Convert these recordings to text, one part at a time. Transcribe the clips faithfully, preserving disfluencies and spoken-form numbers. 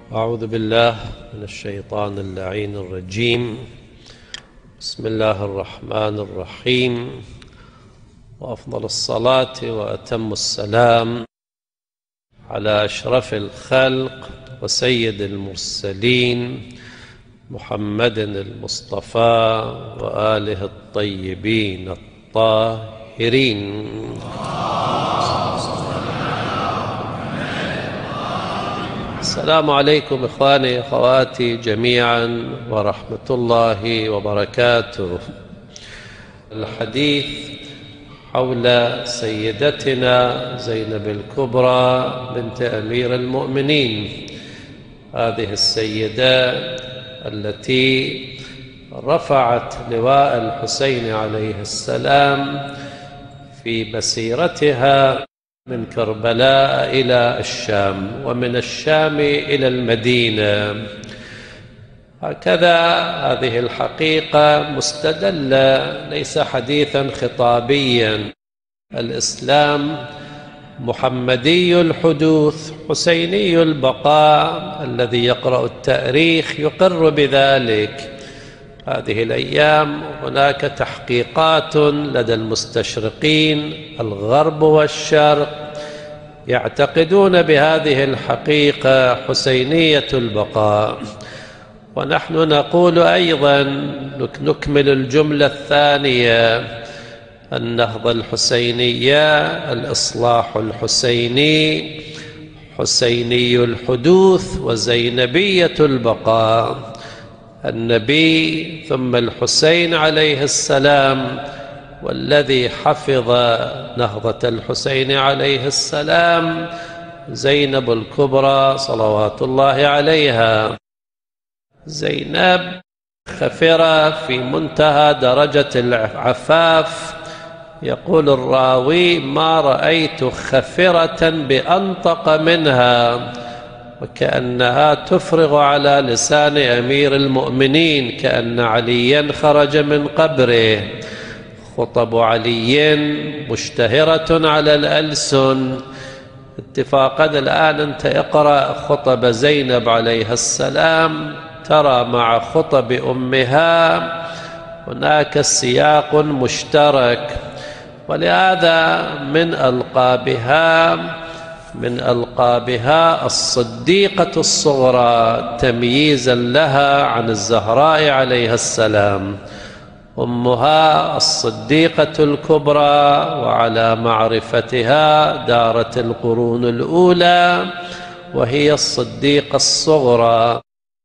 أعوذ بالله من الشيطان اللعين الرجيم. بسم الله الرحمن الرحيم، وأفضل الصلاة وأتم السلام على أشرف الخلق وسيد المرسلين محمد المصطفى وآله الطيبين الطاهرين. السلام عليكم إخواني أخواتي جميعا ورحمة الله وبركاته. الحديث حول سيدتنا زينب الكبرى بنت أمير المؤمنين، هذه السيدة التي رفعت لواء الحسين عليه السلام في مسيرتها من كربلاء إلى الشام، ومن الشام إلى المدينة. هكذا هذه الحقيقة مستدلة، ليس حديثا خطابيا. الإسلام محمدي الحدوث حسيني البقاء، الذي يقرأ التاريخ يقر بذلك. هذه الأيام هناك تحقيقات لدى المستشرقين الغرب والشرق يعتقدون بهذه الحقيقة حسينية البقاء، ونحن نقول أيضا نكمل الجملة الثانية: النهضة الحسينية، الإصلاح الحسيني، حسيني الحدوث وزينبية البقاء. النبي ثم الحسين عليه السلام، والذي حفظ نهضة الحسين عليه السلام زينب الكبرى صلوات الله عليها. زينب خفرة في منتهى درجة العفاف. يقول الراوي: ما رأيت خفرة بأنطق منها، وكأنها تفرغ على لسان أمير المؤمنين، كأن عليا خرج من قبره. خطب علي مشتهرة على الألسن. اتفاقا الآن أنت اقرأ خطب زينب عليها السلام، ترى مع خطب أمها هناك سياق مشترك. ولهذا من ألقابها من ألقابها الصديقة الصغرى، تمييزا لها عن الزهراء عليها السلام. أمها الصديقة الكبرى، وعلى معرفتها دارت القرون الأولى، وهي الصديقة الصغرى.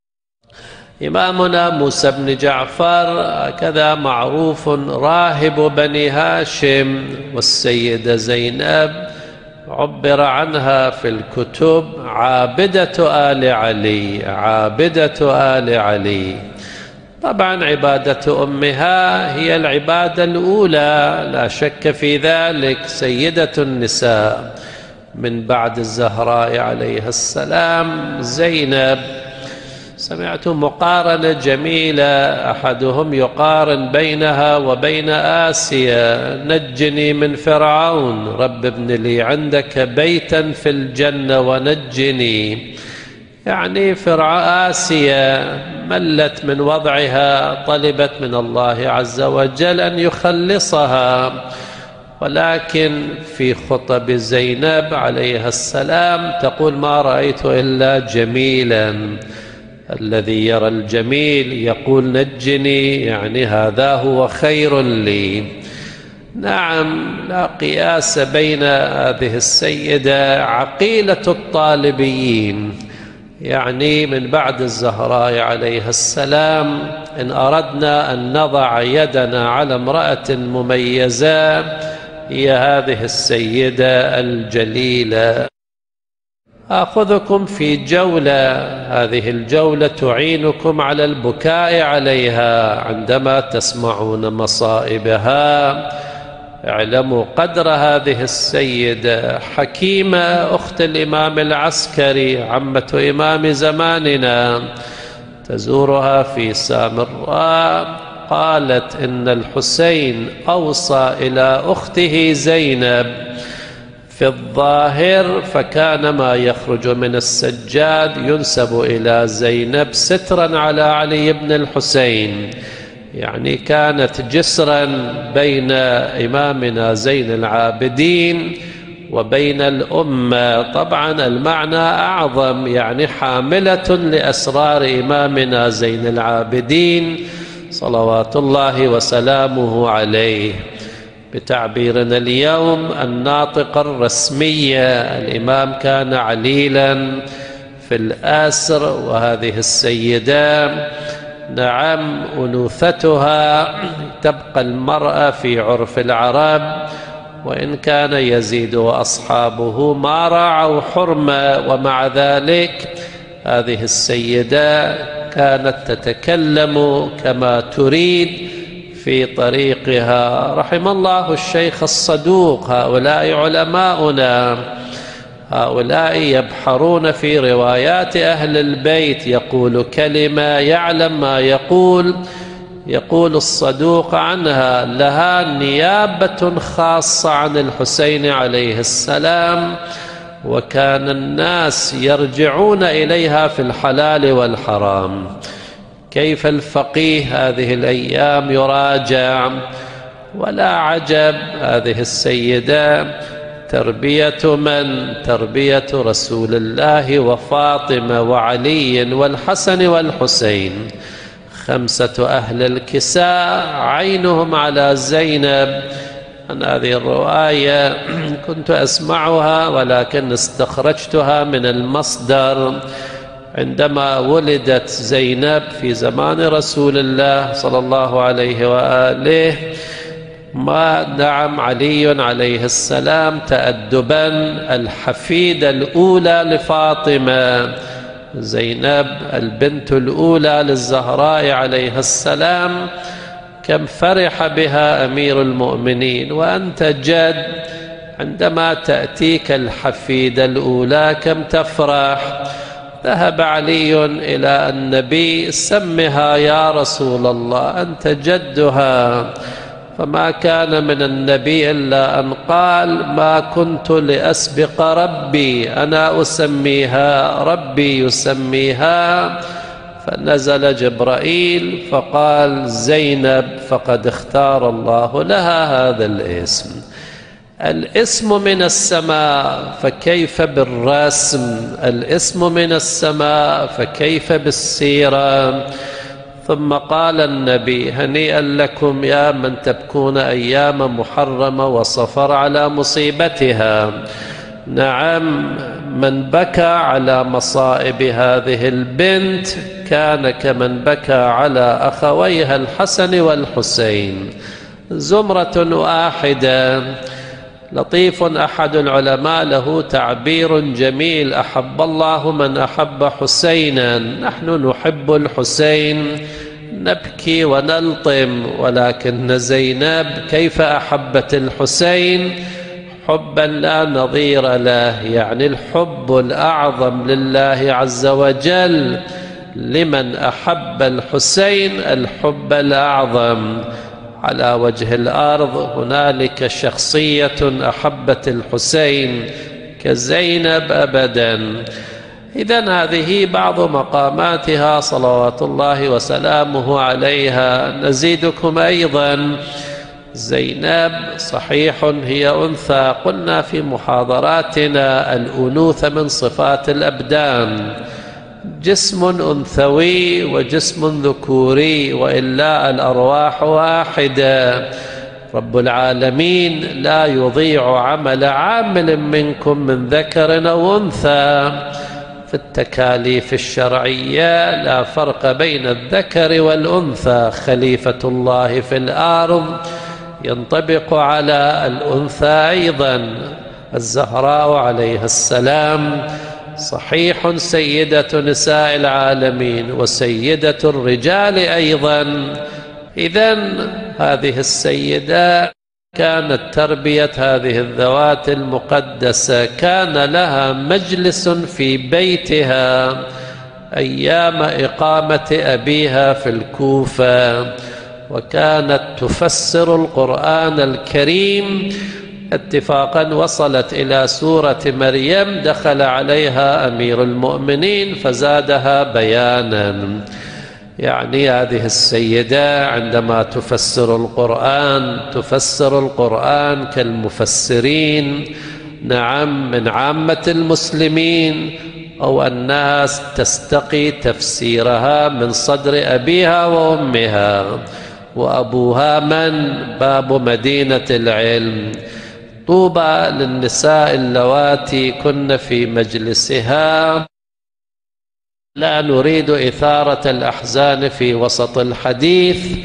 إمامنا موسى بن جعفر هكذا معروف راهب بني هاشم، والسيدة زينب عبر عنها في الكتب عابدة آل علي، عابدة آل علي. طبعا عبادة أمها هي العبادة الأولى، لا شك في ذلك. سيدة النساء من بعد الزهراء عليها السلام زينب. سمعت مقارنة جميلة، أحدهم يقارن بينها وبين آسيا: نجني من فرعون، رب ابن لي عندك بيتا في الجنة ونجني. يعني فرع آسيا ملت من وضعها، طلبت من الله عز وجل أن يخلصها، ولكن في خطب زينب عليها السلام تقول: ما رأيت إلا جميلا. الذي يرى الجميل يقول نجني، يعني هذا هو خير لي. نعم، لا قياس بين هذه السيدة عقيلة الطالبيين، يعني من بعد الزهراء عليها السلام. إن أردنا أن نضع يدنا على امرأة مميزة هي هذه السيدة الجليلة. آخذكم في جولة، هذه الجولة تعينكم على البكاء عليها عندما تسمعون مصائبها. اعلموا قدر هذه السيدة. حكيمة أخت الإمام العسكري، عمة إمام زماننا، تزورها في سامراء، قالت: إن الحسين أوصى إلى أخته زينب في الظاهر فكان ما يخرج من السجاد ينسب إلى زينب سترا على علي بن الحسين، يعني كانت جسرا بين إمامنا زين العابدين وبين الأمة. طبعا المعنى أعظم، يعني حاملة لأسرار إمامنا زين العابدين صلوات الله وسلامه عليه. بتعبيرنا اليوم الناطق الرسمية، الإمام كان عليلا في الآسر، وهذه السيدة نعم أنوثتها تبقى المرأة في عرف العرب، وإن كان يزيد وأصحابه ما راعوا حرمة، ومع ذلك هذه السيدة كانت تتكلم كما تريد في طريقها. رحم الله الشيخ الصدوق. هؤلاء علماؤنا، هؤلاء يبحرون في روايات أهل البيت، يقول كلمة يعلم ما يقول. يقول الصدوق عنها: لها نيابة خاصة عن الحسين عليه السلام، وكان الناس يرجعون إليها في الحلال والحرام. كيف الفقيه هذه الأيام يراجع؟ ولا عجب، هذه السيدة تربية من؟ تربية رسول الله وفاطمة وعلي والحسن والحسين، خمسة أهل الكساء عينهم على زينب. أنا هذه الرواية كنت أسمعها ولكن استخرجتها من المصدر. عندما ولدت زينب في زمان رسول الله صلى الله عليه وآله، ما نعم علي عليه السلام تأدبا الحفيدة الأولى لفاطمة، زينب البنت الأولى للزهراء عليه السلام، كم فرح بها أمير المؤمنين. وأنت جد عندما تأتيك الحفيدة الأولى كم تفرح. ذهب علي إلى النبي: سمها يا رسول الله، أنت جدها. فما كان من النبي إلا أن قال: ما كنت لأسبق ربي، أنا أسميها، ربي يسميها. فنزل جبرائيل فقال: زينب، فقد اختار الله لها هذا الاسم. الاسم من السماء، فكيف بالرسم؟ الاسم من السماء، فكيف بالسيرة؟ ثم قال النبي: هنيئا لكم يا من تبكون أيام محرمة وصفر على مصيبتها. نعم، من بكى على مصائب هذه البنت كان كمن بكى على أخويها الحسن والحسين، زمرة واحدة. لطيف أحد العلماء له تعبير جميل: أحب الله من أحب حسينا. نحن نحب الحسين، نبكي ونلطم، ولكن زينب كيف أحبت الحسين؟ حبا لا نظير له، يعني الحب الأعظم لله عز وجل. لمن أحب الحسين الحب الأعظم على وجه الأرض. هنالك شخصية أحبت الحسين كزينب أبدا. إذن هذه بعض مقاماتها صلوات الله وسلامه عليها. نزيدكم أيضا: زينب صحيح هي أنثى، قلنا في محاضراتنا الأنوثة من صفات الأبدان، جسم أنثوي وجسم ذكوري، وإلا الأرواح واحدة. رب العالمين لا يضيع عمل عامل منكم من ذكر أو أنثى. في التكاليف الشرعية لا فرق بين الذكر والأنثى. خليفة الله في الأرض ينطبق على الأنثى أيضا. الزهراء عليه السلام صحيح سيدة نساء العالمين وسيدة الرجال أيضا. إذن هذه السيدة كانت تربية هذه الذوات المقدسة، كان لها مجلس في بيتها أيام إقامة أبيها في الكوفة، وكانت تفسر القرآن الكريم اتفاقا وصلت إلى سورة مريم دخل عليها أمير المؤمنين فزادها بيانا. يعني هذه السيدة عندما تفسر القرآن تفسر القرآن كالمفسرين، نعم، من عامة المسلمين، أو الناس تستقي تفسيرها من صدر أبيها وأمها، وأبوها من؟ باب مدينة العلم. طوبى للنساء اللواتي كن في مجلسها. لا نريد إثارة الأحزان في وسط الحديث.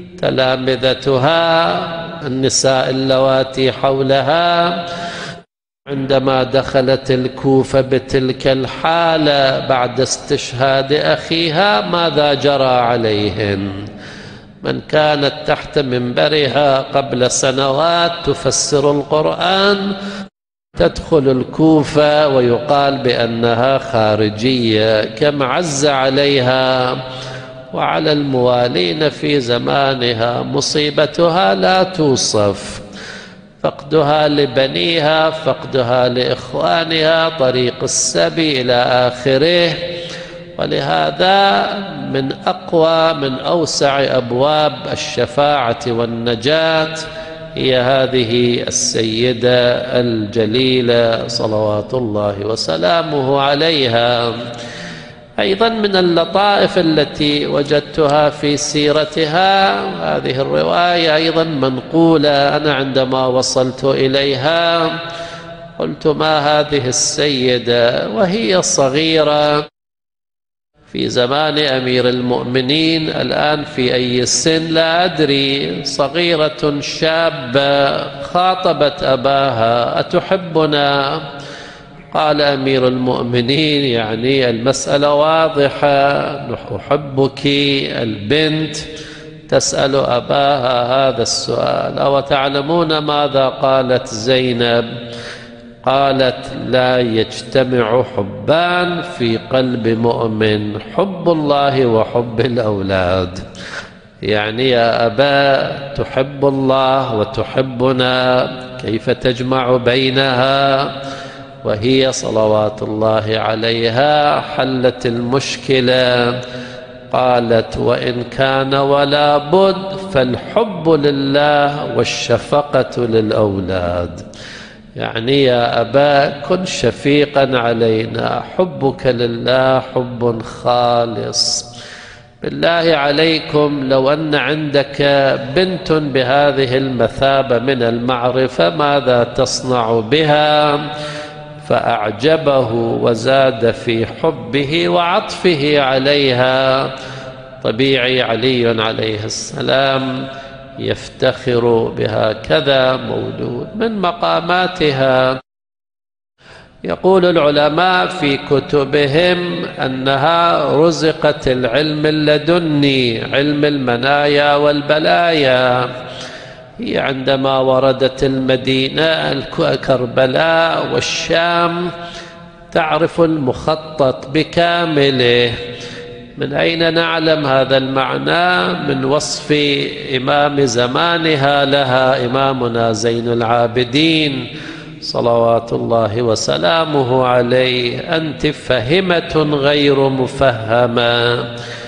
تلامذتها النساء اللواتي حولها عندما دخلت الكوفة بتلك الحالة بعد استشهاد أخيها ماذا جرى عليهن؟ من كانت تحت منبرها قبل سنوات تفسر القرآن تدخل الكوفة ويقال بأنها خارجية. كم عز عليها وعلى الموالين في زمانها، مصيبتها لا توصف، فقدها لبنيها، فقدها لإخوانها، طريق السبي إلى آخره. ولهذا من أقوى من أوسع أبواب الشفاعة والنجاة هي هذه السيدة الجليلة صلوات الله وسلامه عليها. أيضا من اللطائف التي وجدتها في سيرتها هذه الرواية أيضا منقولة. أنا عندما وصلت إليها قلت ما هذه السيدة وهي صغيرة في زمان أمير المؤمنين، الآن في أي سن لا أدري، صغيرة شابة، خاطبت أباها أتحبنا؟ قال أمير المؤمنين يعني المسألة واضحة، أحبك. البنت تسأل أباها هذا السؤال. أو تعلمون ماذا قالت زينب؟ قالت لا يجتمع حبان في قلب مؤمن، حب الله وحب الأولاد. يعني يا أبا تحب الله وتحبنا، كيف تجمع بينها؟ وهي صلوات الله عليها حلت المشكلة. قالت وإن كان ولا بد فالحب لله والشفقة للأولاد. يعني يا أبا كن شفيقا علينا، حبك لله حب خالص. بالله عليكم لو أن عندك بنت بهذه المثابة من المعرفة ماذا تصنع بها؟ فأعجبه وزاد في حبه وعطفه عليها. طبيعي علي عليه السلام يفتخر بهكذا مولود. من مقاماتها يقول العلماء في كتبهم أنها رزقت العلم اللدني، علم المنايا والبلايا. هي عندما وردت المدينة كربلاء والشام تعرف المخطط بكامله. من أين نعلم هذا المعنى؟ من وصف إمام زمانها لها، إمامنا زين العابدين صلوات الله وسلامه عليه: أنت فهمة غير مفهمة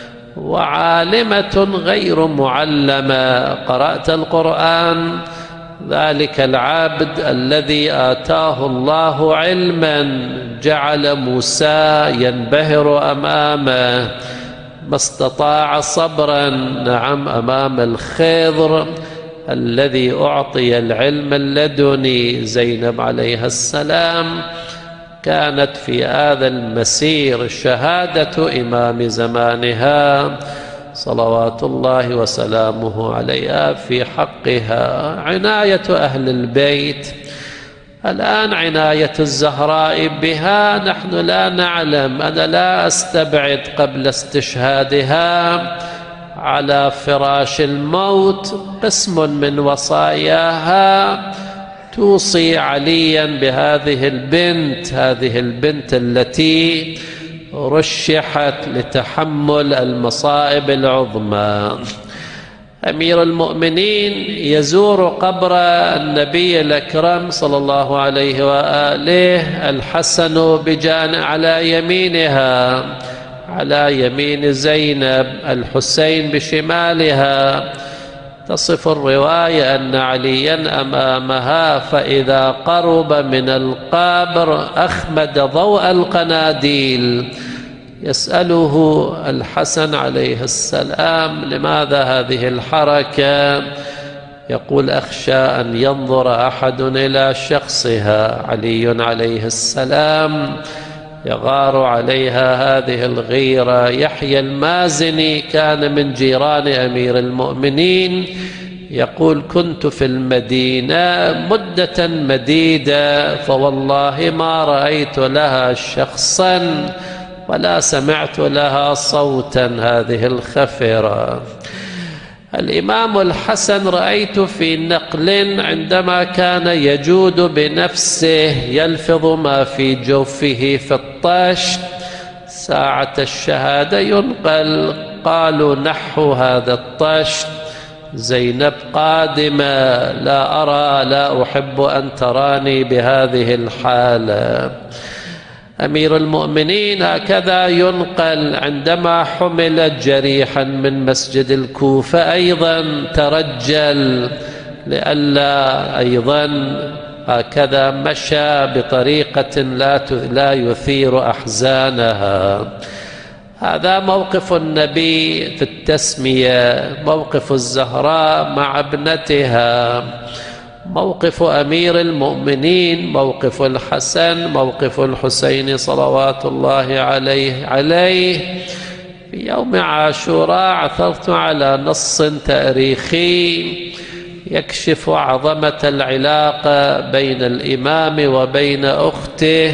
وعالمة غير معلمة. قرأت القرآن، ذلك العابد الذي آتاه الله علما جعل موسى ينبهر أمامه، ما استطاع صبرا، نعم، أمام الخضر الذي أعطي العلم اللدني. زينب عليها السلام كانت في هذا المسير شهادة إمام زمانها صلوات الله وسلامه عليها في حقها. عناية أهل البيت الآن، عناية الزهراء بها نحن لا نعلم. أنا لا أستبعد قبل استشهادها على فراش الموت قسم من وصاياها توصي عليا بهذه البنت، هذه البنت التي رشحت لتحمل المصائب العظمى. أمير المؤمنين يزور قبر النبي الأكرم صلى الله عليه وآله، الحسن بجان على يمينها، على يمين زينب، الحسين بشمالها. تصف الرواية أن عليا أمامها، فإذا قرب من القبر أخمد ضوء القناديل. يسأله الحسن عليه السلام: لماذا هذه الحركة؟ يقول: أخشى أن ينظر أحد إلى شخصها. علي عليه السلام يغار عليها هذه الغيرة. يحيى المازني كان من جيران أمير المؤمنين، يقول: كنت في المدينة مدة مديدة، فوالله ما رأيت لها شخصا ولا سمعت لها صوتا، هذه الخفرة. الإمام الحسن رأيت في نقل عندما كان يجود بنفسه يلفظ ما في جوفه في الطشت، ساعة الشهادة ينقل، قالوا: نحو هذا الطشت، زينب قادمة، لا أرى، لا أحب أن تراني بهذه الحالة. أمير المؤمنين هكذا ينقل عندما حمل جريحا من مسجد الكوفة أيضا ترجل لئلا أيضا هكذا مشى بطريقة لا يثير أحزانها. هذا موقف النبي في التسمية، موقف الزهراء مع ابنتها، موقف أمير المؤمنين، موقف الحسن، موقف الحسين صلوات الله عليه عليه في يوم عاشوراء. عثرت على نص تاريخي يكشف عظمة العلاقة بين الإمام وبين أخته.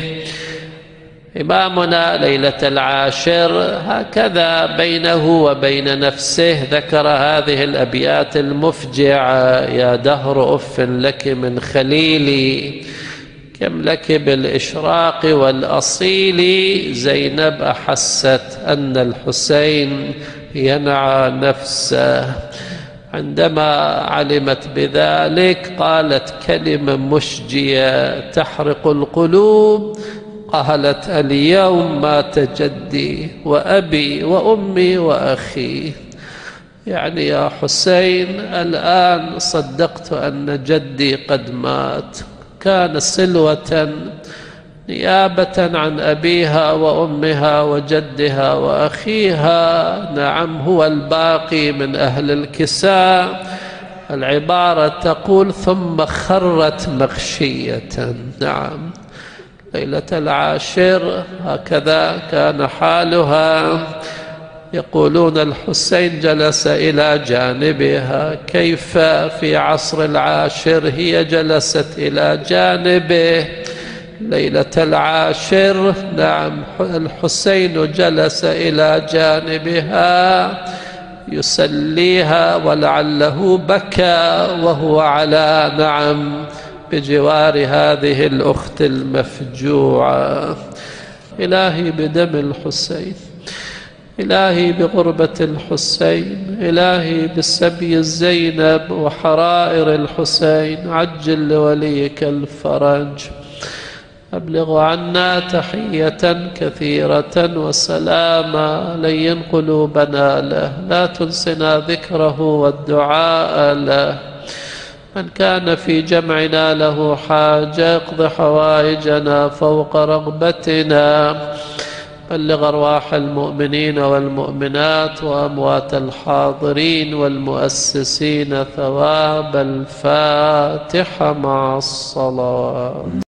إمامنا ليلة العاشر هكذا بينه وبين نفسه ذكر هذه الأبيات المفجعة: يا دهر أف لك من خليلي، كم لك بالإشراق والأصيل. زينب أحست أن الحسين ينعى نفسه. عندما علمت بذلك قالت كلمة مشجية تحرق القلوب، قالت: اليوم مات جدي وأبي وأمي وأخي. يعني يا حسين الآن صدقت أن جدي قد مات، كان سلوة نيابة عن أبيها وأمها وجدها وأخيها. نعم، هو الباقي من أهل الكساء. العبارة تقول: ثم خرت مغشية. نعم، ليلة العاشر هكذا كان حالها. يقولون الحسين جلس إلى جانبها. كيف في عصر العاشر هي جلست إلى جانبه ليلة العاشر؟ نعم، الحسين جلس إلى جانبها يسليها، ولعله بكى وهو على نعم بجوار هذه الأخت المفجوعة. إلهي بدم الحسين، إلهي بغربة الحسين، إلهي بالسبي الزينب وحرائر الحسين، عجل لوليك الفرج. أبلغ عنا تحية كثيرة وسلاما، لين قلوبنا له، لا تنسنا ذكره والدعاء له. من كان في جمعنا له حاجة اقض حوائجنا فوق رغبتنا. بلغ أرواح المؤمنين والمؤمنات وأموات الحاضرين والمؤسسين ثواب الفاتحة مع الصلوات.